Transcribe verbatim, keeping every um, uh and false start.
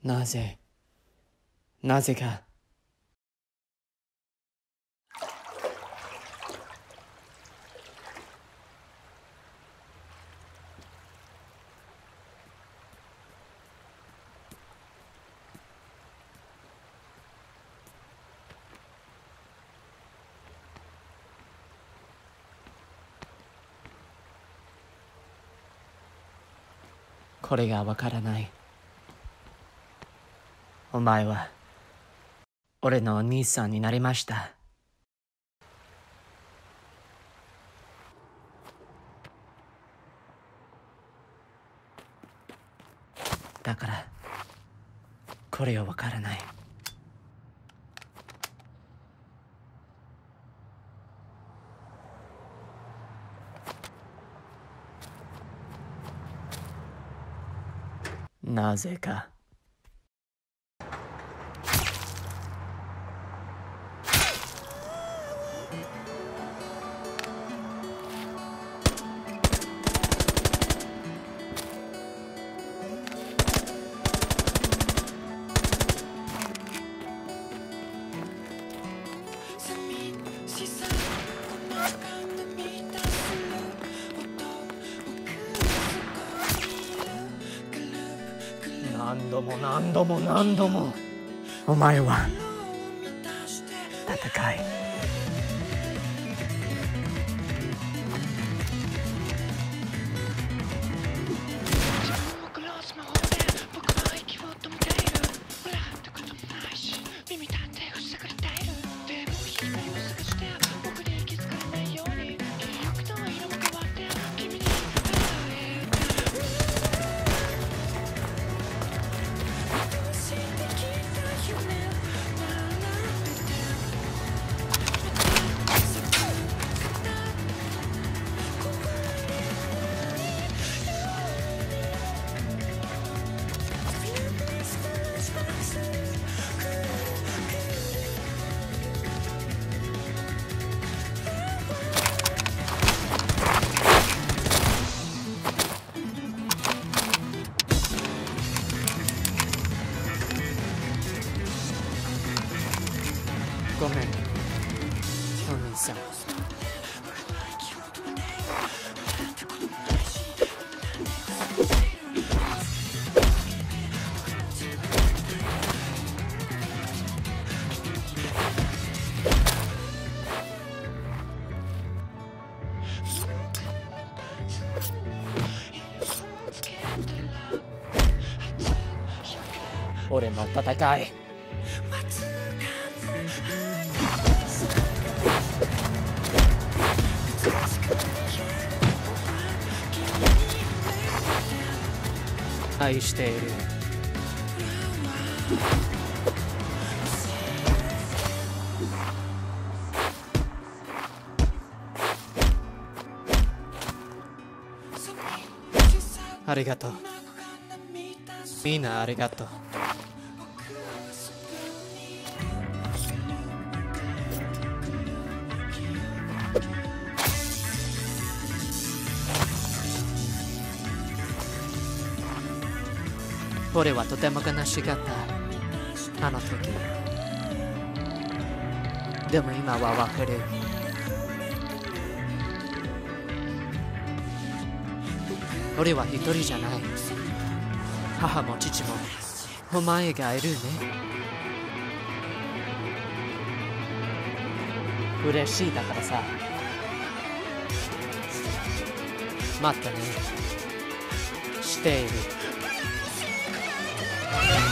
なぜなぜかこれがわからない。お前は俺のお兄さんになりました。だからこれはわからない。なぜか何度も何度も何度もお前は戦いごめん、お兄さん。俺の戦い愛している。ありがとう。みんなありがとう。俺はとても悲しかった、あの時。でも今はわかる。俺は一人じゃない。母も父もお前がいるね。嬉しいだからさ。待ってね。している。